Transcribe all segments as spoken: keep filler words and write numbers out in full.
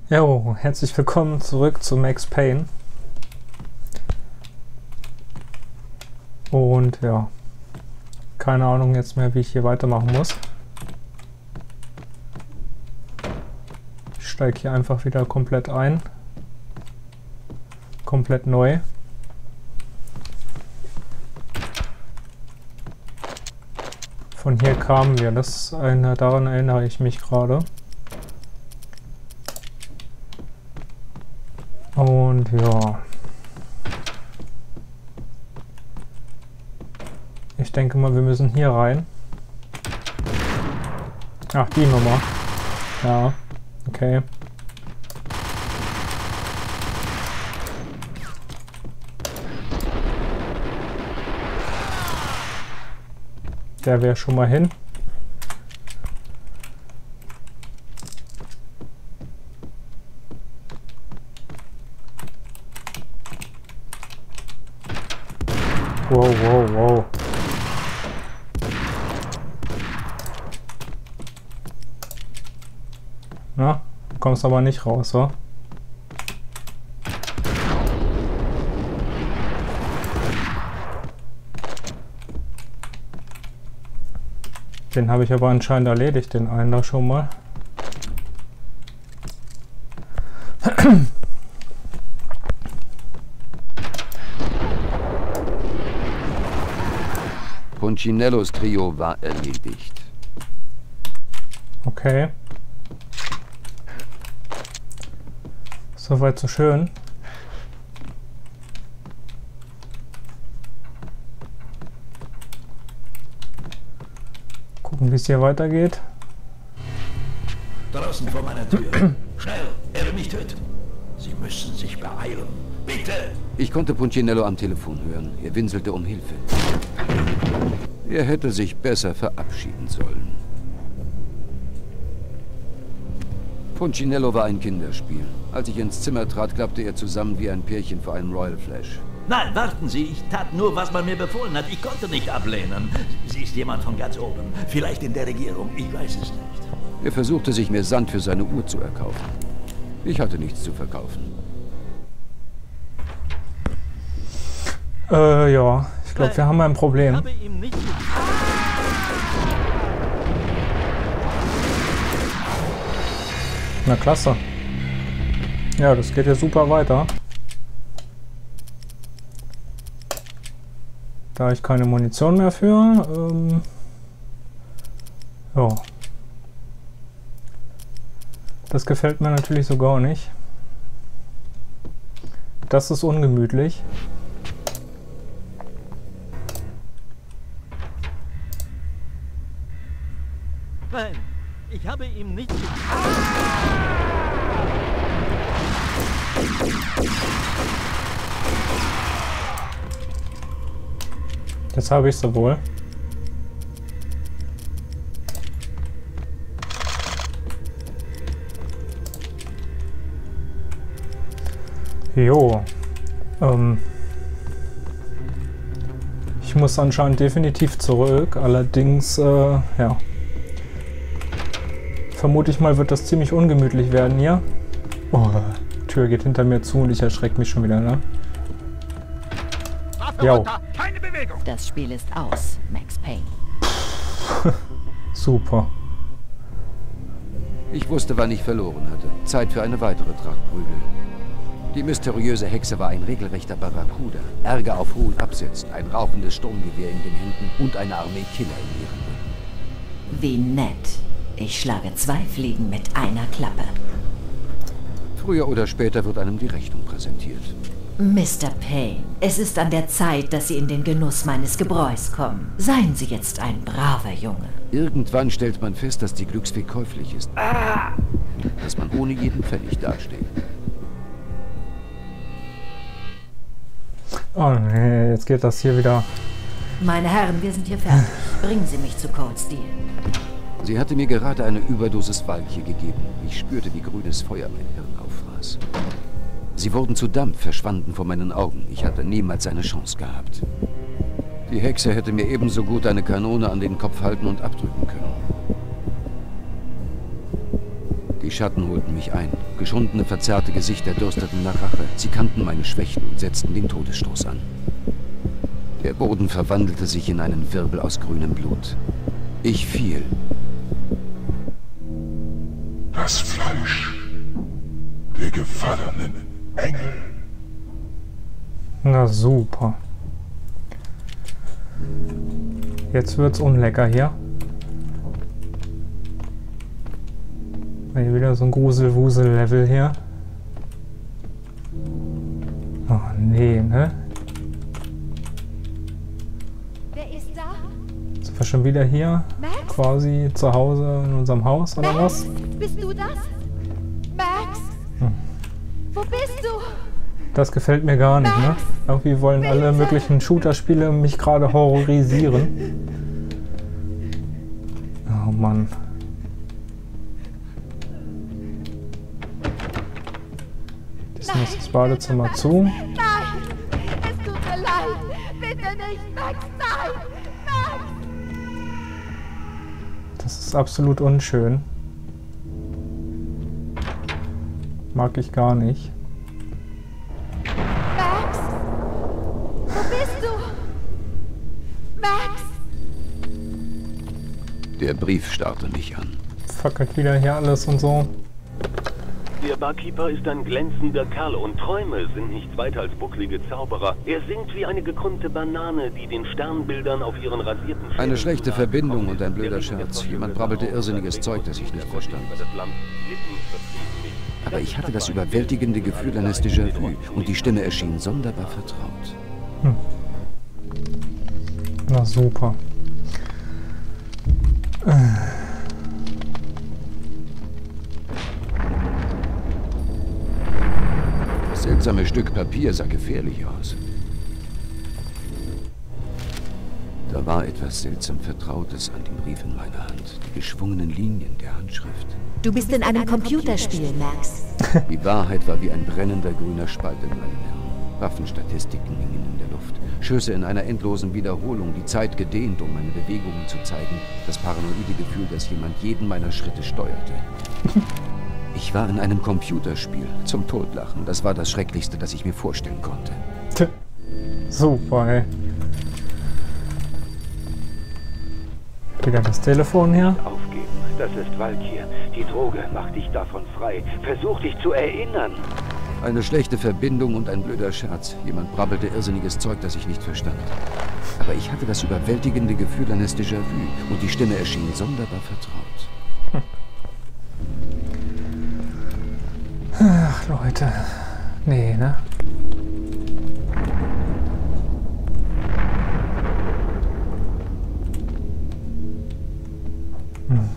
Jo, herzlich willkommen zurück zu Max Payne. Und ja, keine Ahnung jetzt mehr, wie ich hier weitermachen muss. Ich steige hier einfach wieder komplett ein. Komplett neu. Von hier kamen wir, das ist eine, daran erinnere ich mich gerade. Und ja, ich denke mal, wir müssen hier rein. Ach, die Nummer. Ja, okay. Der wäre schon mal hin. Wow, wow, wow. Na, du kommst aber nicht raus, wa? Den habe ich aber anscheinend erledigt, den einen da schon mal. Punchinellos Trio war erledigt. Okay. Soweit so schön. Gucken, wie es hier weitergeht. Draußen vor meiner Tür. Schnell, er will mich töten. Sie müssen sich beeilen. Bitte! Ich konnte Punchinello am Telefon hören. Er winselte um Hilfe. Er hätte sich besser verabschieden sollen. Punchinello war ein Kinderspiel. Als ich ins Zimmer trat, klappte er zusammen wie ein Pärchen vor einem Royal Flash. Nein, warten Sie, ich tat nur, was man mir befohlen hat. Ich konnte nicht ablehnen. Sie ist jemand von ganz oben. Vielleicht in der Regierung, ich weiß es nicht. Er versuchte, sich mir Sand für seine Uhr zu erkaufen. Ich hatte nichts zu verkaufen. Äh, ja. Ich glaube, wir haben ein Problem. Ich habe ihm nicht Na klasse. Ja, das geht ja super weiter. Da habe ich keine Munition mehr für. Ähm, ja. Das gefällt mir natürlich so gar nicht. Das ist ungemütlich. Nein, ich habe ihm nicht. Jetzt habe ich sie wohl. Jo. Ähm. Ich muss anscheinend definitiv zurück. Allerdings, äh, ja. Vermute ich mal, wird das ziemlich ungemütlich werden hier. Oh, Tür geht hinter mir zu und ich erschrecke mich schon wieder, ne? Jo. Keine Bewegung. Das Spiel ist aus, Max Payne. Super. Ich wusste, wann ich verloren hatte. Zeit für eine weitere Tracht Prügel. Die mysteriöse Hexe war ein regelrechter Barracuda. Ärger auf hohen Absätzen, ein raufendes Sturmgewehr in den Händen und eine Armee Killer in ihren Rücken. Wie nett. Ich schlage zwei Fliegen mit einer Klappe. Früher oder später wird einem die Rechnung präsentiert. Mister Payne, es ist an der Zeit, dass Sie in den Genuss meines Gebräus kommen. Seien Sie jetzt ein braver Junge. Irgendwann stellt man fest, dass die Glücksfee käuflich ist. Ah! Dass man ohne jeden Pfennig dasteht. Oh nee, jetzt geht das hier wieder. Meine Herren, wir sind hier fertig. Bringen Sie mich zu Cold Steel. Sie hatte mir gerade eine Überdosis Walche gegeben. Ich spürte, wie grünes Feuer mein Hirn auffraß. Sie wurden zu Dampf, verschwanden vor meinen Augen. Ich hatte niemals eine Chance gehabt. Die Hexe hätte mir ebenso gut eine Kanone an den Kopf halten und abdrücken können. Die Schatten holten mich ein. Geschundene, verzerrte Gesichter dursteten nach Rache. Sie kannten meine Schwächen und setzten den Todesstoß an. Der Boden verwandelte sich in einen Wirbel aus grünem Blut. Ich fiel. Das Fleisch der gefallenen Engel. Na super. Jetzt wird's unlecker hier. Hier wieder so ein Grusel-Wusel-Level hier. Oh nee, ne? Wer ist da? Sind wir schon wieder hier? Max? Quasi zu Hause in unserem Haus oder Max? was? Bist du das? Max? Hm. Wo bist du? Das gefällt mir gar nicht, ne? Irgendwie wollen alle möglichen Shooter-Spiele mich gerade horrorisieren. Oh Mann. Diesmal ist das Badezimmer Max, zu. Nein! Es tut mir leid! Bitte nicht, Max! Nein! Max! Das ist absolut unschön. Mag ich gar nicht. Max! Wo bist du? Max! Der Brief starrte mich an. Fackelt wieder hier alles und so. Der Barkeeper ist ein glänzender Kerl und Träume sind nichts weiter als bucklige Zauberer. Er singt wie eine gekrümmte Banane, die den Sternbildern auf ihren rasierten Stirn Eine schlechte Verbindung und ein blöder Scherz. Jemand brabbelte irrsinniges Zeug, das ich nicht verstand. Aber ich hatte das überwältigende Gefühl eines Déjà-vu und die Stimme erschien sonderbar vertraut. Hm. Na super. Das seltsame Stück Papier sah gefährlich aus. Da war etwas seltsam Vertrautes an dem Brief in meiner Hand. Die geschwungenen Linien der Handschrift. Du bist in einem Computerspiel, Max. Die Wahrheit war wie ein brennender grüner Spalt in meinem Hirn. Waffenstatistiken hingen in der Luft. Schüsse in einer endlosen Wiederholung, die Zeit gedehnt, um meine Bewegungen zu zeigen. Das paranoide Gefühl, dass jemand jeden meiner Schritte steuerte. Ich war in einem Computerspiel. Zum Totlachen. Das war das Schrecklichste, das ich mir vorstellen konnte. Super, ey. Wieder das Telefon hier. Aufgeben, das ist Valkyr. Die Droge macht dich davon frei. Versuch dich zu erinnern. Eine schlechte Verbindung und ein blöder Scherz. Jemand brabbelte irrsinniges Zeug, das ich nicht verstand. Aber ich hatte das überwältigende Gefühl eines Déjà-vu und die Stimme erschien sonderbar vertraut. Hm. Ach, Leute. Nee, ne? Hm.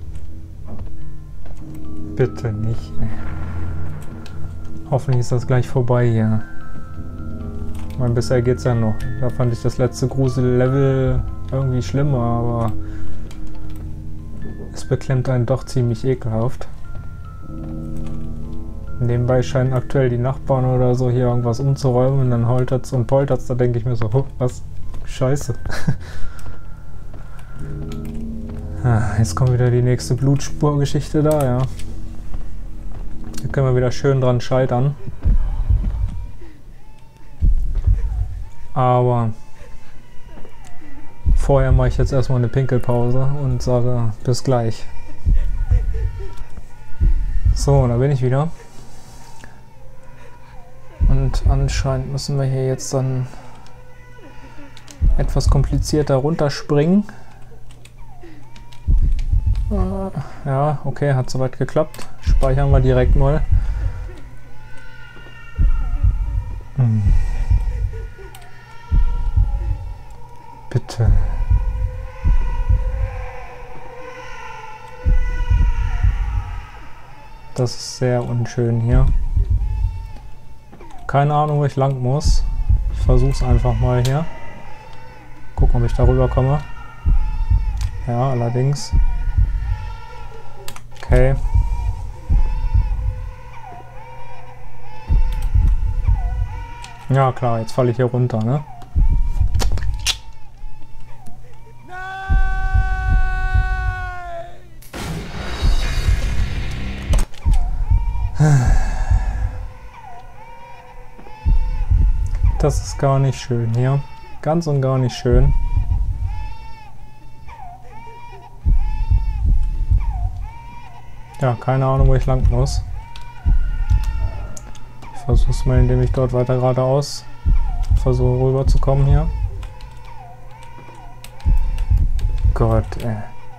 Bitte nicht, ey. Hoffentlich ist das gleich vorbei hier. Ich meine, bisher geht's ja noch. Da fand ich das letzte Grusel-Level irgendwie schlimmer, aber es beklemmt einen doch ziemlich ekelhaft. Nebenbei scheinen aktuell die Nachbarn oder so hier irgendwas umzuräumen und dann holtert's und poltert's. Da denke ich mir so, oh, was? Scheiße. Ah, jetzt kommt wieder die nächste Blutspurgeschichte da, ja. Da können wir wieder schön dran scheitern. Aber vorher mache ich jetzt erstmal eine Pinkelpause und sage bis gleich. So, da bin ich wieder. Und anscheinend müssen wir hier jetzt dann etwas komplizierter runterspringen. Ja, okay, hat soweit geklappt. Speichern wir direkt mal. Hm. Bitte. Das ist sehr unschön hier. Keine Ahnung, wo ich lang muss. Ich versuch's einfach mal hier. Gucken, ob ich darüber komme. Ja, allerdings. Okay. Ja klar, jetzt falle ich hier runter, ne? Das ist gar nicht schön hier. Ganz und gar nicht schön. Ja, keine Ahnung, wo ich lang muss. Ich versuche es mal, indem ich dort weiter geradeaus versuche rüber zu kommen hier. Gott, ey.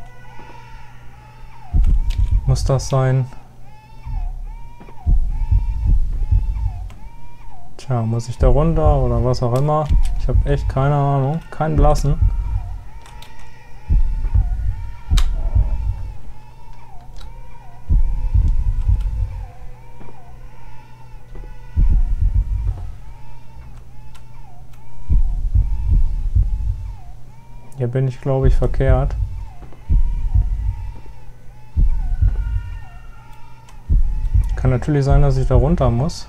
Muss das sein? Tja, muss ich da runter oder was auch immer? Ich habe echt keine Ahnung. Kein Blassen. Hier bin ich, glaube ich, verkehrt. Kann natürlich sein, dass ich da runter muss.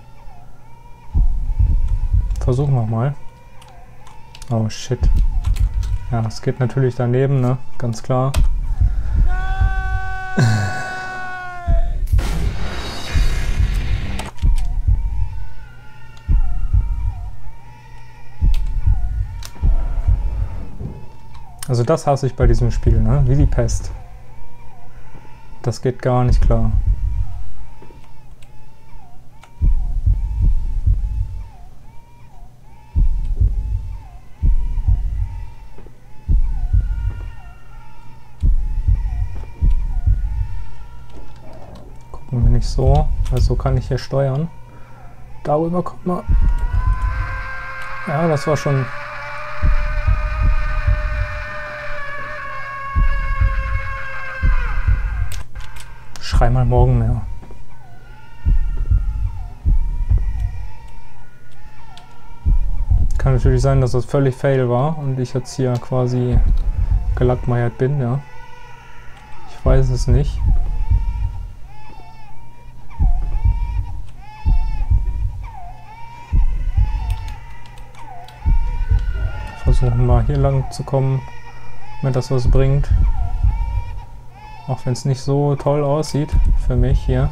Versuchen wir mal. Oh shit. Ja, es geht natürlich daneben, ne? Ganz klar. Also das hasse ich bei diesem Spiel, ne? Wie die Pest. Das geht gar nicht klar. Gucken wir nicht so, weil so kann ich hier steuern. Darüber kommt man. Ja, das war schon... Schrei mal morgen mehr. Kann natürlich sein, dass das völlig fail war und ich jetzt hier quasi gelackmeiert bin, ja. Ich weiß es nicht. Versuchen mal hier lang zu kommen, wenn das was bringt. Auch wenn es nicht so toll aussieht für mich hier.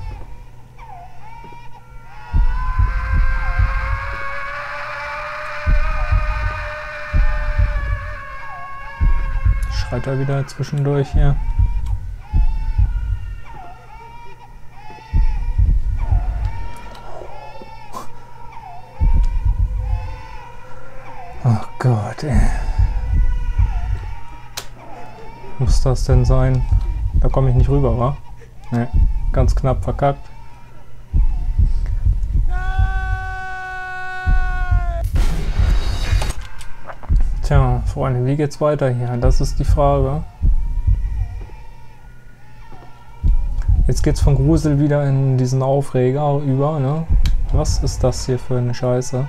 Schreit er wieder zwischendurch hier. Oh Gott, ey. Muss das denn sein? Da komme ich nicht rüber, wa? Ne, ganz knapp verkackt. Tja, Freunde, wie geht's weiter hier? Das ist die Frage. Jetzt geht's von Grusel wieder in diesen Aufreger über, ne? Was ist das hier für eine Scheiße?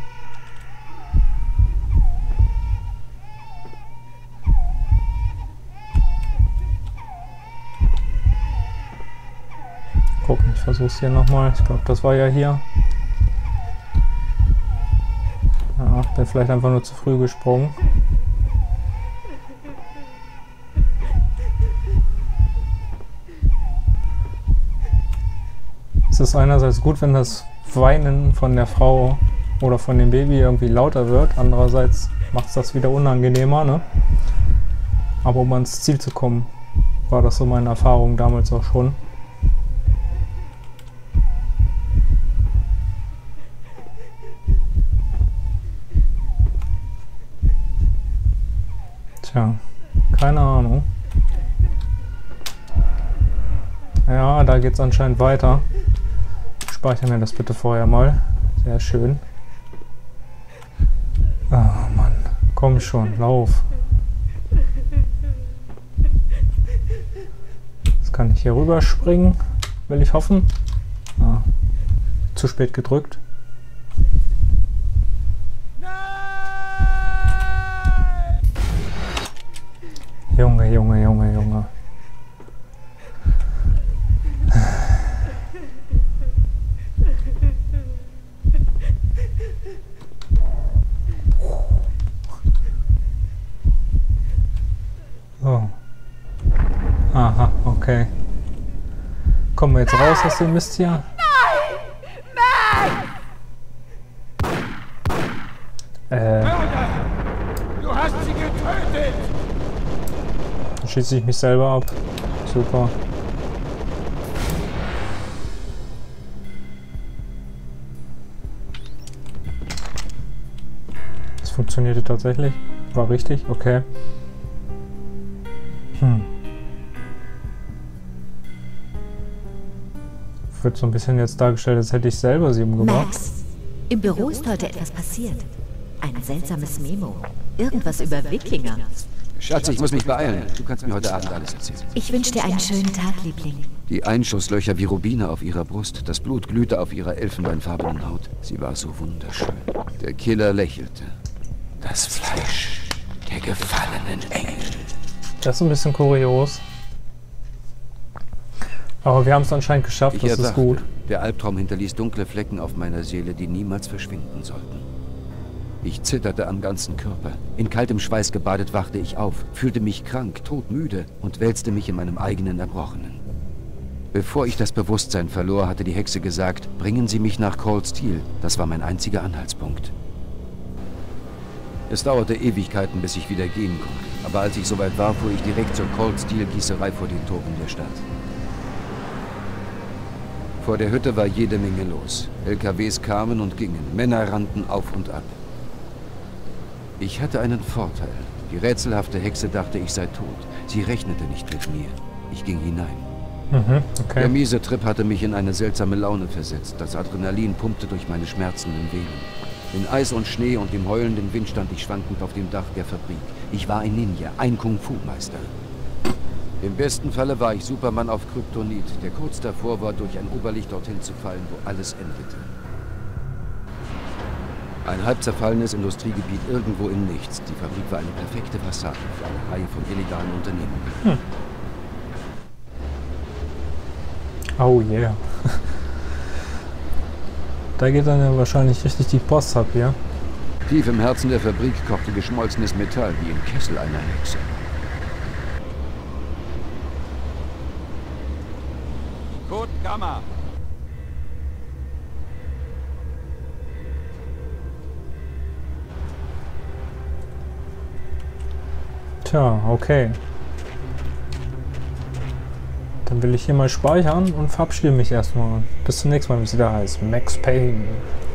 Gucken, ich versuch's hier nochmal. Ich glaube, das war ja hier. Ja, bin vielleicht einfach nur zu früh gesprungen. Es ist einerseits gut, wenn das Weinen von der Frau oder von dem Baby irgendwie lauter wird. Andererseits macht es das wieder unangenehmer, ne? Aber um ans Ziel zu kommen, war das so meine Erfahrung damals auch schon. Tja, keine Ahnung. Ja, da geht's anscheinend weiter. Speichern wir das bitte vorher mal. Sehr schön. Ah, Mann. Komm schon, lauf. Jetzt kann ich hier rüberspringen. Will ich hoffen. Ah, zu spät gedrückt. Junge, Junge, Junge, Junge. So. Aha, okay. Kommen wir jetzt raus aus dem Mist hier? Nein! Äh. Du hast sie getötet! Dann schieße ich mich selber ab. Super. Das funktionierte tatsächlich. War richtig, okay. Hm. Wird so ein bisschen jetzt dargestellt, als hätte ich selber sie umgebracht. Max, im Büro ist heute etwas passiert. Ein seltsames Memo. Irgendwas über Wikinger. Schatz, ich muss mich beeilen. Du kannst mir heute Abend alles erzählen. Ich wünsche dir einen schönen Tag, Liebling. Die Einschusslöcher wie Rubine auf ihrer Brust, das Blut glühte auf ihrer elfenbeinfarbenen Haut. Sie war so wunderschön. Der Killer lächelte. Das Fleisch der gefallenen Engel. Das ist ein bisschen kurios. Aber wir haben es anscheinend geschafft, Ich das ist erwachte. gut. Der Albtraum hinterließ dunkle Flecken auf meiner Seele, die niemals verschwinden sollten. Ich zitterte am ganzen Körper. In kaltem Schweiß gebadet wachte ich auf, fühlte mich krank, todmüde und wälzte mich in meinem eigenen Erbrochenen. Bevor ich das Bewusstsein verlor, hatte die Hexe gesagt, bringen Sie mich nach Cold Steel. Das war mein einziger Anhaltspunkt. Es dauerte Ewigkeiten, bis ich wieder gehen konnte. Aber als ich soweit war, fuhr ich direkt zur Cold Steel Gießerei vor den Toren der Stadt. Vor der Hütte war jede Menge los. L K Ws kamen und gingen, Männer rannten auf und ab. Ich hatte einen Vorteil. Die rätselhafte Hexe dachte, ich sei tot. Sie rechnete nicht mit mir. Ich ging hinein. Mhm, okay. Der miese Trip hatte mich in eine seltsame Laune versetzt. Das Adrenalin pumpte durch meine schmerzenden Venen. In Eis und Schnee und dem heulenden Wind stand ich schwankend auf dem Dach der Fabrik. Ich war ein Ninja, ein Kung-Fu-Meister. Im besten Falle war ich Superman auf Kryptonit, der kurz davor war, durch ein Oberlicht dorthin zu fallen, wo alles endete. Ein halb zerfallenes Industriegebiet irgendwo im Nichts. Die Fabrik war eine perfekte Fassade für eine Reihe von illegalen Unternehmungen. Hm. Oh yeah. Da geht dann ja wahrscheinlich richtig die Post ab, ja? Tief im Herzen der Fabrik kochte geschmolzenes Metall wie im Kessel einer Hexe. Code Gamma. Tja, okay. Dann will ich hier mal speichern und verabschiede mich erstmal. Bis zum nächsten Mal, wenn es wieder heißt Max Payne.